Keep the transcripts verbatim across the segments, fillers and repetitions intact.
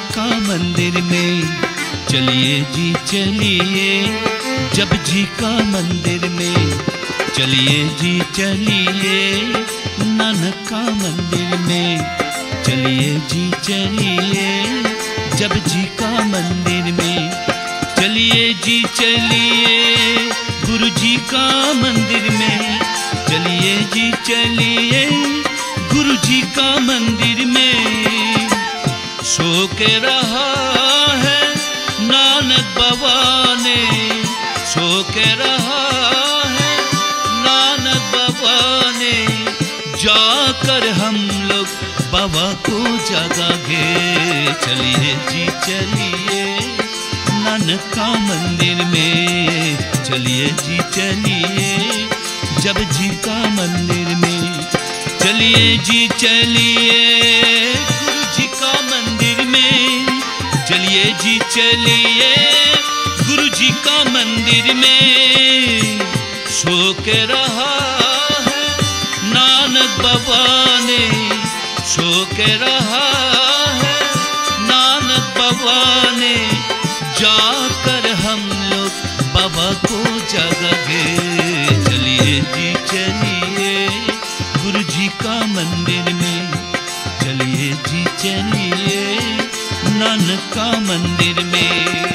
का मंदिर में चलिए जी चलिए, जब जी का मंदिर में चलिए जी चलिए, नानक का मंदिर में चलिए जी चलिए, जब जी का मंदिर में चलिए जी चलिए, गुरु जी का मंदिर में चलिए जी चलिए, गुरु जी का मंदिर में सो के रहा है नानक बाबा ने, सो के रहा है नानक बाबा ने, जाकर हम लोग बाबा को जगाएंगे। चलिए जी चलिए, नानक का मंदिर में चलिए जी चलिए, जब जी का मंदिर में चलिए जी चलिए, गुरु जी का मंदिर में चलिए जी चलिए, गुरु जी का मंदिर में सो के रहा है नानक बाबा ने, सो के रहा है नानक बाबा ने, जाकर हम लोग बाबा को जगाएंगे। चलिए जी चलिए, गुरु जी का मंदिर में चलिए जी चलिए, नानक का मंदिर में।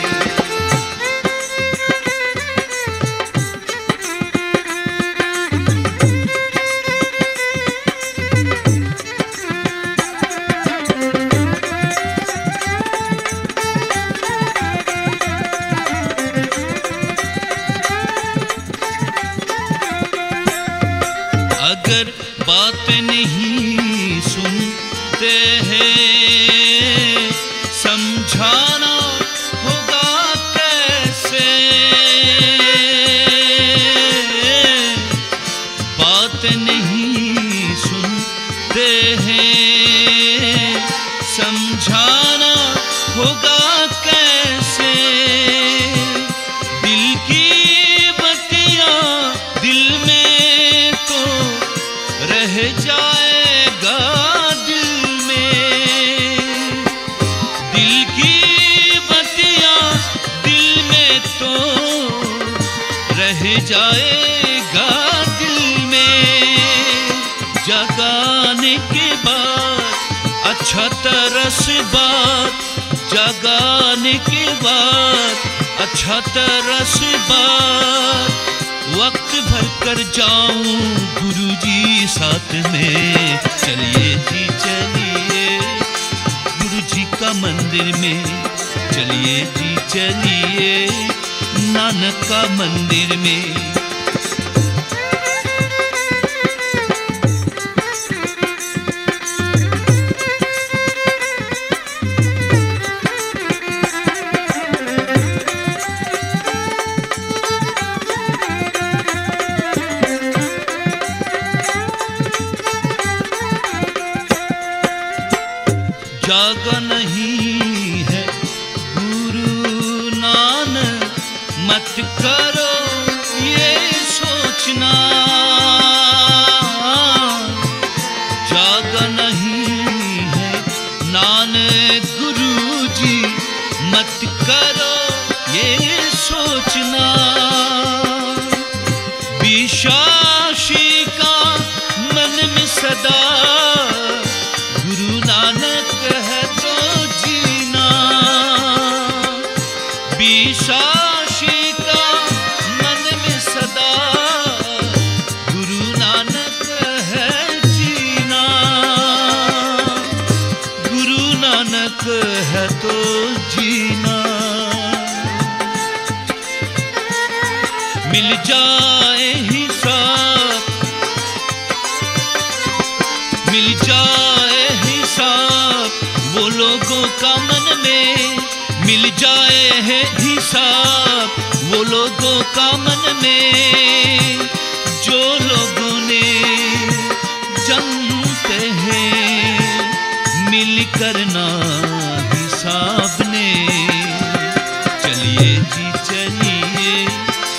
अगर बात नहीं सुनते हैं, समझाना होगा कैसे, बात नहीं सुनते हैं, समझाना होगा कैसे, दिल की बत्तियां दिल में तो रह जाएगा, दिल में दिल की बत्तियां दिल में तो रह जाएगा, दिल में जगाने के बाद अच्छा तरह से बात, जगाने के बाद अच्छा तरह से बात, वक्त भर कर जाऊं गुरु जी साथ में। चलिए जी चलिए, गुरु जी का मंदिर में चलिए जी चलिए, नानक का मंदिर में। जागा नहीं है गुरु नानक, मत करो ये सोचना, जागा नहीं है नानक गुरु जी, मत करो ये सोचना, विश्वासी का मन में सदा गुरु नानक है तो जीना, विश्वासी का मन में सदा गुरु नानक है जीना, गुरु नानक है तो जीना। मिल जाए हिसाब, मिल जाए हिसाब वो लोगों का मन में, मिल जाए है हिसाब वो लोगों का मन में, जो लोगों ने जानते हैं मिल करना हिसाब ने। चलिए जी चलिए,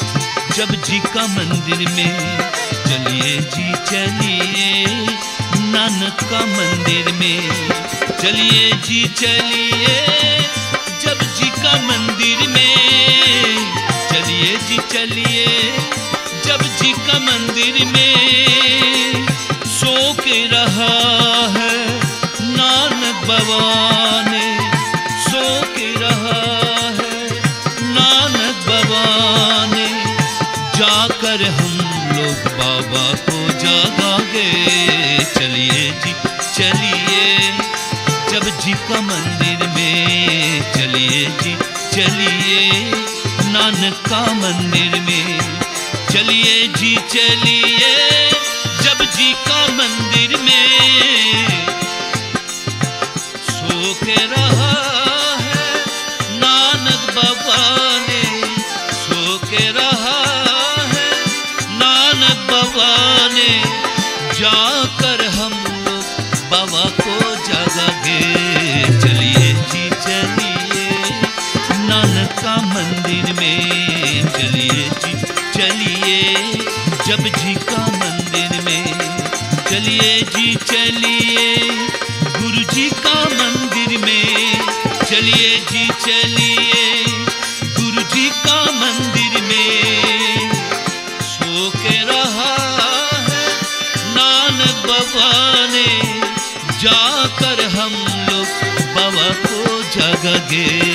जब जी का मंदिर में चलिए जी चलिए, नानक का मंदिर में। चलिए जी चलिए जब जी का मंदिर में, चलिए जी चलिए जब जी का मंदिर में। सो के रहा है नानक बाबा ने, सो के रहा है नानक बाबा ने। जाकर हम लोग बाबा को जगाएंगे। चलिए जी चलिए जब जी का मंदिर में, चलिए जी चलिए नानक का मंदिर में। चलिए जी चलिए जब जी का मंदिर में। सो के रहा है नानक बाबा ने, सो के रहा है नानक बाबा ने। जाकर हम लोग बाबा को जगाएंगे। चलिए जी चलिए नानक का मंदिर में, चलिए जी चलिए जब जी का मंदिर में। चलिए जी चलिए गुरु जी का मंदिर में। चलिए जी चलिए गुरु जी का मंदिर में। सो के रहा है नानक बाबा ने। जाकर हम लोग बाबा को जगाएंगे।